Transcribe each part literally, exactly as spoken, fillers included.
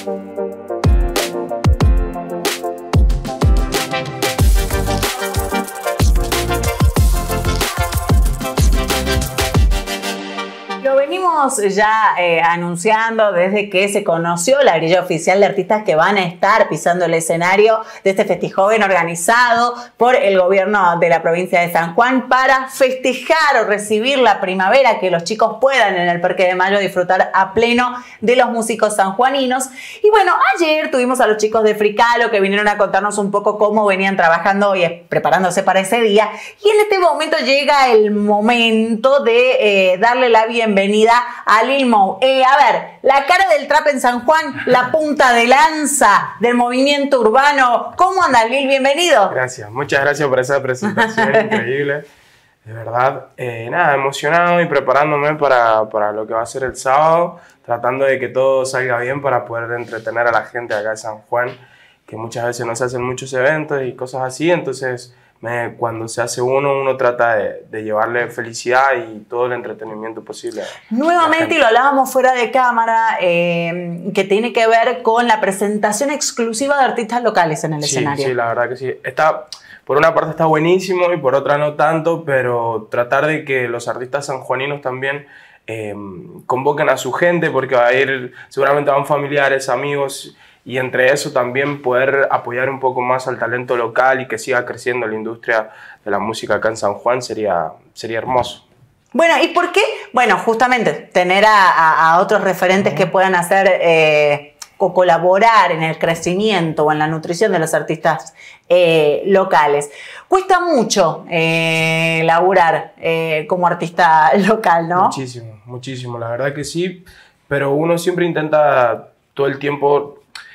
Lo venimos ya eh, anunciando desde que se conoció la grilla oficial de artistas que van a estar pisando el escenario de este festijoven organizado por el gobierno de la provincia de San Juan para festejar o recibir la primavera, que los chicos puedan en el Parque de Mayo disfrutar a pleno de los músicos sanjuaninos. Y bueno, ayer tuvimos a los chicos de Fricalo que vinieron a contarnos un poco cómo venían trabajando y preparándose para ese día. Y en este momento llega el momento de eh, darle la bienvenida Bienvenida a Lil Mo. Eh, a ver, la cara del trap en San Juan, la punta de lanza del movimiento urbano. ¿Cómo andas, Lil? Bienvenido. Gracias, muchas gracias por esa presentación increíble. De verdad, eh, nada, emocionado y preparándome para, para lo que va a ser el sábado, tratando de que todo salga bien para poder entretener a la gente acá de San Juan, que muchas veces no se hacen muchos eventos y cosas así, entonces... Me, cuando se hace uno, uno trata de, de llevarle felicidad y todo el entretenimiento posible. Nuevamente, y lo hablábamos fuera de cámara, eh, que tiene que ver con la presentación exclusiva de artistas locales en el sí, escenario. Sí, la verdad que sí. Está, por una parte está buenísimo y por otra no tanto, pero tratar de que los artistas sanjuaninos también eh, convoquen a su gente, porque va a ir, seguramente van familiares, amigos, y entre eso también poder apoyar un poco más al talento local y que siga creciendo la industria de la música acá en San Juan sería, sería hermoso. Bueno, ¿y por qué? Bueno, justamente tener a, a, a otros referentes uh-huh. que puedan hacer eh, o colaborar en el crecimiento o en la nutrición de los artistas eh, locales. Cuesta mucho eh, laburar eh, como artista local, ¿no? Muchísimo, muchísimo, la verdad que sí, pero uno siempre intenta todo el tiempo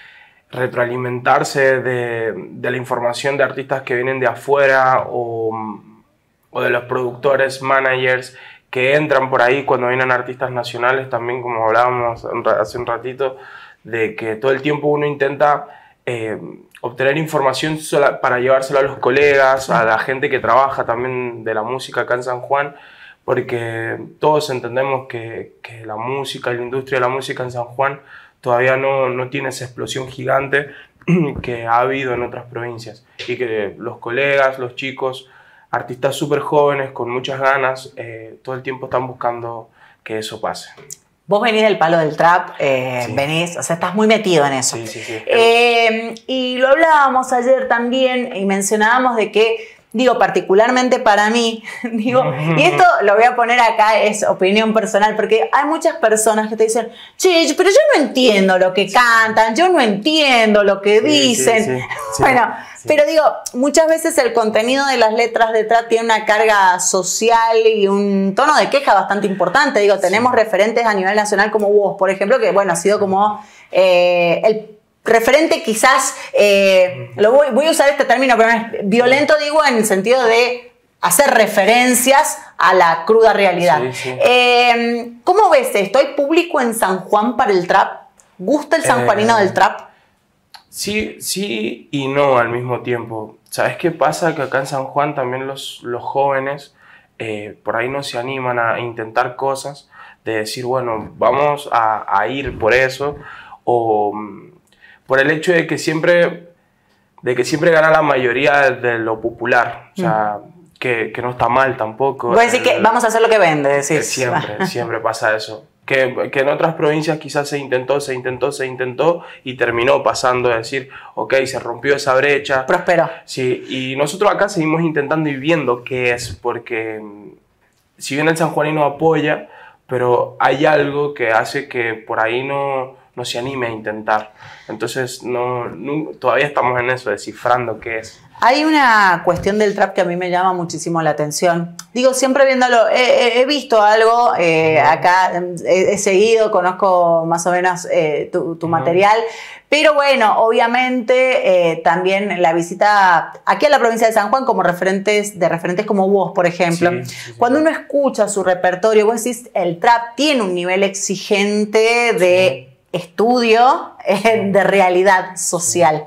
retroalimentarse de, de la información de artistas que vienen de afuera o, o de los productores, managers que entran por ahí cuando vienen artistas nacionales, también como hablábamos hace un ratito, de que todo el tiempo uno intenta eh, obtener información sola para llevársela a los colegas, a la gente que trabaja también de la música acá en San Juan, porque todos entendemos que, que la música y la industria de la música en San Juan todavía no, no tiene esa explosión gigante que ha habido en otras provincias y que los colegas, los chicos, artistas súper jóvenes con muchas ganas, eh, todo el tiempo están buscando que eso pase. Vos venís del palo del trap, eh, sí. venís, o sea, estás muy metido en eso. Sí, sí, sí. Eh, y lo hablábamos ayer también y mencionábamos de que, digo, particularmente para mí, digo, y esto lo voy a poner acá, es opinión personal, porque hay muchas personas que te dicen, che, pero yo no entiendo lo que cantan, yo no entiendo lo que dicen. Sí, sí, sí, bueno, sí. Pero digo, muchas veces el contenido de las letras de trap tiene una carga social y un tono de queja bastante importante. Digo, tenemos sí. referentes a nivel nacional como vos, por ejemplo, que bueno, ha sido como eh, el referente quizás, eh, lo voy, voy a usar este término, pero es violento, digo, en el sentido de hacer referencias a la cruda realidad. Sí, sí. Eh, ¿Cómo ves esto? ¿Hay público en San Juan para el trap? ¿Gusta el sanjuanino eh, del trap? Sí, sí y no al mismo tiempo. ¿Sabes qué pasa? Que acá en San Juan también los, los jóvenes eh, por ahí no se animan a intentar cosas, de decir, bueno, vamos a, a ir por eso, o por el hecho de que siempre, de que siempre gana la mayoría de lo popular, o sea, mm. que, que no está mal tampoco. Voy a decir que vamos a hacer lo que vende, decir. Siempre, siempre pasa eso. Que, que en otras provincias quizás se intentó, se intentó, se intentó y terminó pasando de decir, ok, se rompió esa brecha. Prosperó. Sí, y nosotros acá seguimos intentando y viendo qué es, porque si bien el sanjuanino apoya, pero hay algo que hace que por ahí no... no se anime a intentar. Entonces, no, no, todavía estamos en eso, descifrando qué es. Hay una cuestión del trap que a mí me llama muchísimo la atención. Digo, siempre viéndolo, he, he visto algo, eh, uh-huh. acá he, he seguido, conozco más o menos eh, tu, tu uh-huh. material, pero bueno, obviamente eh, también la visita aquí a la provincia de San Juan como referentes, de referentes como vos, por ejemplo. Sí, sí, sí. Cuando uno escucha su repertorio, vos decís, el trap tiene un nivel exigente de... Sí. estudio eh, de realidad social.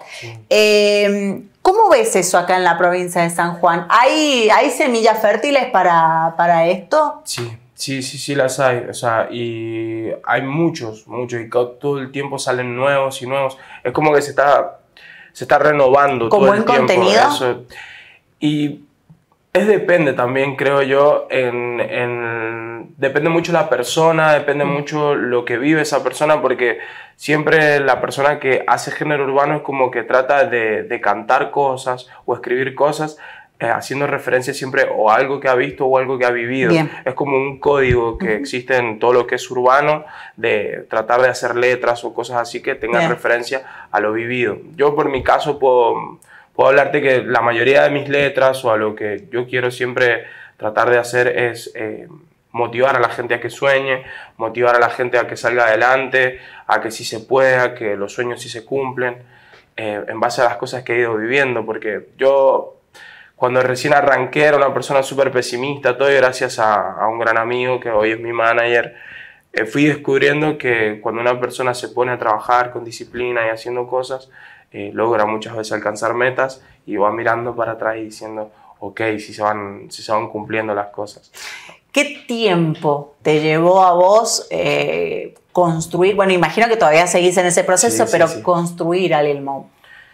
Eh, ¿Cómo ves eso acá en la provincia de San Juan? ¿Hay, hay semillas fértiles para, para esto? Sí, Sí, sí, sí las hay, o sea, y hay muchos, muchos, y todo el tiempo salen nuevos y nuevos. Es como que se está, se está renovando ¿Con todo buen el tiempo. contenido? Eso. Y es depende también, creo yo, en, en, depende mucho la persona, depende mm. mucho lo que vive esa persona, porque siempre la persona que hace género urbano es como que trata de, de cantar cosas o escribir cosas, Eh, haciendo referencia siempre o a algo que ha visto o algo que ha vivido. Bien. Es como un código que uh-huh. existe en todo lo que es urbano, de tratar de hacer letras o cosas así que tengan Bien. referencia a lo vivido. Yo por mi caso puedo, puedo hablarte que la mayoría de mis letras o a lo que yo quiero siempre tratar de hacer es eh, motivar a la gente a que sueñe, motivar a la gente a que salga adelante, a que sí se pueda, que los sueños sí se cumplen, eh, en base a las cosas que he ido viviendo, porque yo... Cuando recién arranqué era una persona súper pesimista, todo y gracias a, a un gran amigo que hoy es mi manager, eh, fui descubriendo que cuando una persona se pone a trabajar con disciplina y haciendo cosas, eh, logra muchas veces alcanzar metas y va mirando para atrás y diciendo, ok, si se van, si se van cumpliendo las cosas. ¿Qué tiempo te llevó a vos eh, construir, bueno, imagino que todavía seguís en ese proceso, sí, pero sí, sí. construir a Lil Mo?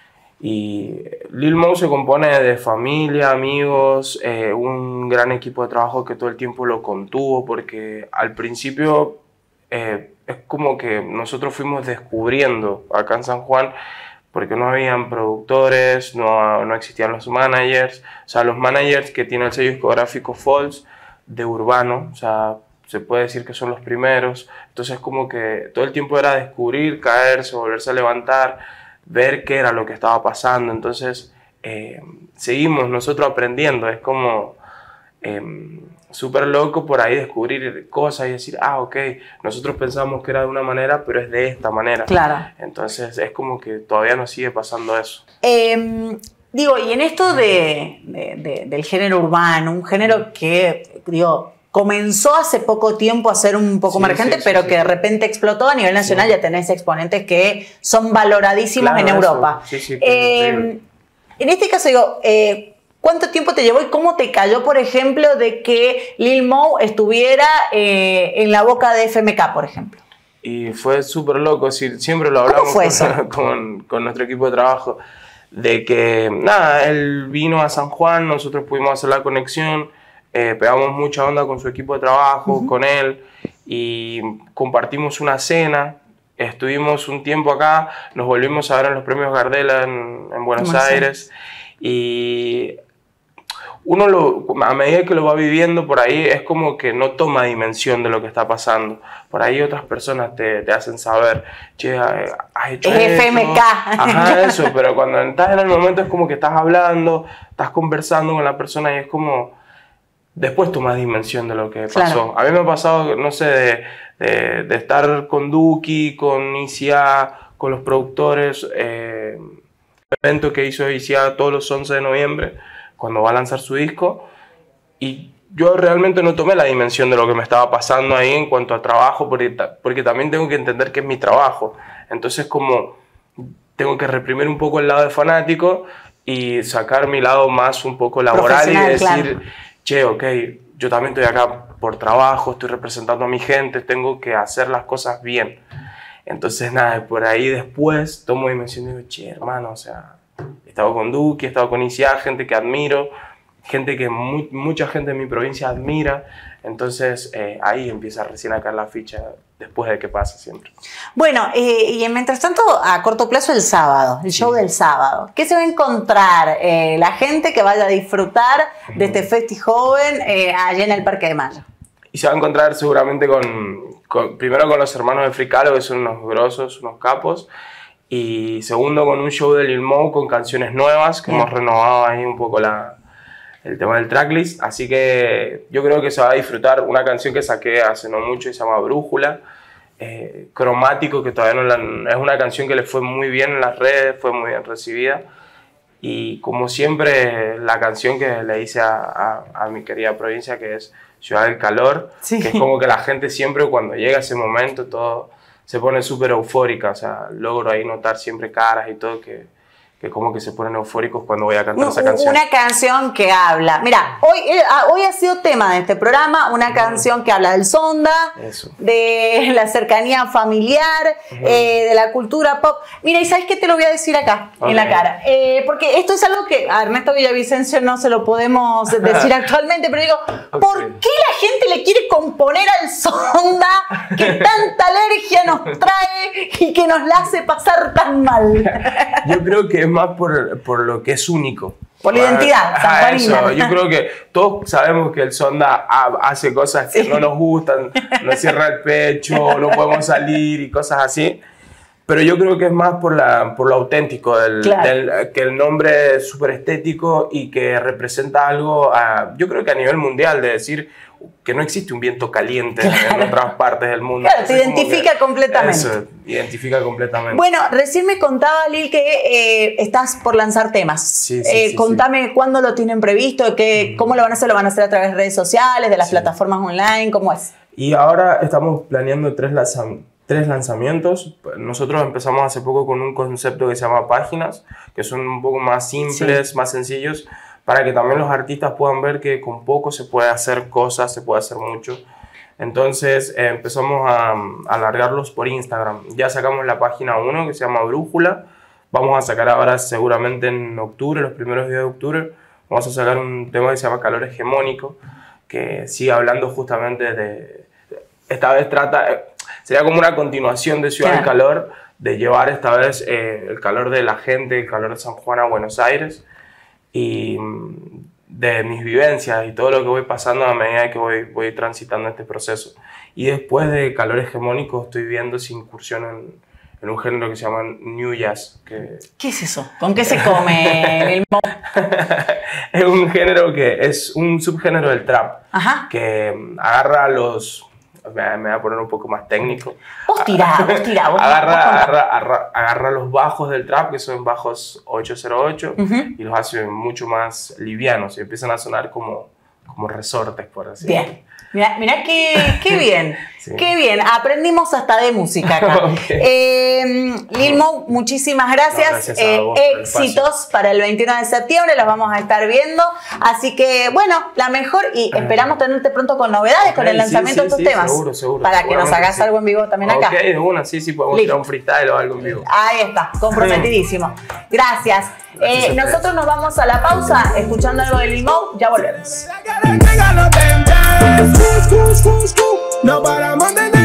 Y Lil Mo se compone de familia, amigos, eh, un gran equipo de trabajo que todo el tiempo lo contuvo, porque al principio eh, es como que nosotros fuimos descubriendo acá en San Juan, porque no habían productores, no, no existían los managers, o sea, los managers que tiene el sello discográfico Falls de urbano, o sea, se puede decir que son los primeros, entonces como que todo el tiempo era descubrir, caerse, volverse a levantar, ver qué era lo que estaba pasando. Entonces eh, seguimos nosotros aprendiendo, es como eh, súper loco por ahí descubrir cosas y decir, ah, ok, nosotros pensamos que era de una manera, pero es de esta manera. Claro. Entonces es como que todavía nos sigue pasando eso. Eh, digo, y en esto de, de, de, del género urbano, un género que, digo, comenzó hace poco tiempo a ser un poco sí, emergente, sí, pero sí, que sí. de repente explotó a nivel nacional. Sí. Ya tenés exponentes que son valoradísimos claro, en Europa. Sí, sí, eh, en este caso, digo, eh, ¿cuánto tiempo te llevó y cómo te cayó, por ejemplo, de que Lil Mo estuviera eh, en la boca de F M K, por ejemplo? Y fue súper loco, siempre lo hablamos ¿Cómo fue eso? Con, con, con nuestro equipo de trabajo, de que, nada, él vino a San Juan, nosotros pudimos hacer la conexión, Eh, pegamos mucha onda con su equipo de trabajo, uh-huh. con él, y compartimos una cena, estuvimos un tiempo acá, nos volvimos a ver en los premios Gardela en, en Buenos ¿Cómo Aires, sé? Y uno lo, a medida que lo va viviendo por ahí es como que no toma dimensión de lo que está pasando. Por ahí otras personas te, te hacen saber, che, has hecho es esto. F M K. Ajá, eso, pero cuando estás en el momento es como que estás hablando, estás conversando con la persona y es como... Después tomas dimensión de lo que pasó. Claro. A mí me ha pasado, no sé, de, de, de estar con Duki, con I C A, con los productores, eh, el evento que hizo I C A todos los once de noviembre, cuando va a lanzar su disco, y yo realmente no tomé la dimensión de lo que me estaba pasando ahí en cuanto a trabajo, porque, porque también tengo que entender que es mi trabajo. Entonces como tengo que reprimir un poco el lado de fanático y sacar mi lado más un poco laboral y decir... Claro. Che, ok, yo también estoy acá por trabajo, estoy representando a mi gente, tengo que hacer las cosas bien. Entonces, nada, por ahí después tomo dimensión y digo, che, hermano, o sea, he estado con Duki, he estado con I C A, gente que admiro, gente que muy, mucha gente en mi provincia admira. Entonces, eh, ahí empieza recién a caer la ficha después de que pasa siempre. Bueno, eh, y mientras tanto, a corto plazo, el sábado, el show sí. del sábado. ¿Qué se va a encontrar eh, la gente que vaya a disfrutar uh-huh. de este Festi Joven eh, allá en el Parque de Mayo? Y se va a encontrar seguramente con, con primero con los hermanos de Fricalo, que son unos grosos, unos capos, y segundo con un show de Lil Mo con canciones nuevas, que Bien. hemos renovado ahí un poco la... el tema del tracklist, así que yo creo que se va a disfrutar una canción que saqué hace no mucho y se llama Brújula, eh, Cromático, que todavía no la, es una canción que le fue muy bien en las redes, fue muy bien recibida, y como siempre la canción que le hice a, a, a mi querida provincia, que es Ciudad del Calor, sí. que es como que la gente siempre cuando llega ese momento todo se pone súper eufórica, o sea, logro ahí notar siempre caras y todo que que como que se ponen eufóricos cuando voy a cantar esa canción. Una canción que habla. Mira, hoy, eh, hoy ha sido tema de este programa, una canción que habla del sonda, Eso. de la cercanía familiar, uh-huh. eh, de la cultura pop. Mira, ¿y sabes qué te lo voy a decir acá, okay. en la cara? Eh, porque esto es algo que a Ernesto Villavicencio no se lo podemos decir actualmente, pero digo, okay. ¿por qué la gente le quiere componer al sonda que tanta alergia nos trae y que nos la hace pasar tan mal? Yo creo que es más por, por lo que es único. Por la identidad, ah, eso. Yo creo que todos sabemos que el sonda hace cosas que sí. no nos gustan, nos cierra el pecho, no podemos salir y cosas así. Pero yo creo que es más por, la, por lo auténtico, del, claro. del, que el nombre es súper estético y que representa algo, a, yo creo que a nivel mundial, de decir que no existe un viento caliente claro. en otras partes del mundo. Claro, te identifica completamente. Eso, identifica completamente. Bueno, recién me contaba, Lil, que eh, estás por lanzar temas. Sí, sí, eh, sí, contame sí. cuándo lo tienen previsto, qué, mm. cómo lo van a hacer, lo van a hacer a través de redes sociales, de las sí. plataformas online, ¿cómo es? Y ahora estamos planeando tres lanzamientos. Tres lanzamientos. Nosotros empezamos hace poco con un concepto que se llama páginas, que son un poco más simples, sí. más sencillos, para que también los artistas puedan ver que con poco se puede hacer cosas, se puede hacer mucho. Entonces eh, empezamos a, a alargarlos por Instagram. Ya sacamos la página uno que se llama Brújula. Vamos a sacar ahora seguramente en octubre, los primeros días de octubre, vamos a sacar un tema que se llama Calor Hegemónico, que sigue hablando justamente de... Esta vez trata... Sería como una continuación de Ciudad del Calor, de llevar esta vez eh, el calor de la gente, el calor de San Juan a Buenos Aires, y de mis vivencias y todo lo que voy pasando a medida que voy, voy transitando este proceso. Y después de Calor Hegemónico estoy viendo si incursión en, en un género que se llama New Jazz. Que... ¿Qué es eso? ¿Con qué se come el mo? Es un género que es un subgénero del trap, Ajá. que agarra los... Me, me voy a poner un poco más técnico. Vos tirá, vos tirá. Vos agarra, vos agarra, agarra, agarra los bajos del trap, que son bajos ocho cero ocho, uh-huh. y los hace mucho más livianos y empiezan a sonar como, como resortes, por así decirlo. Bien. Mirá, mirá qué, qué bien, sí. qué bien. Aprendimos hasta de música acá. Okay. Eh, Lil Mo, muchísimas gracias. No, gracias eh, vos, éxitos para el veintiuno de septiembre, los vamos a estar viendo. Así que, bueno, la mejor y esperamos tenerte pronto con novedades, okay, con el lanzamiento sí, sí, de estos sí, temas. Seguro, seguro. Para que nos hagas sí. algo en vivo también acá. Ok, de una, sí, sí, podemos tirar un freestyle o algo en vivo. Ahí está, comprometidísimo. Gracias. Eh, nosotros nos vamos a la pausa escuchando algo de Lil Mo, ya volvemos. No paramos de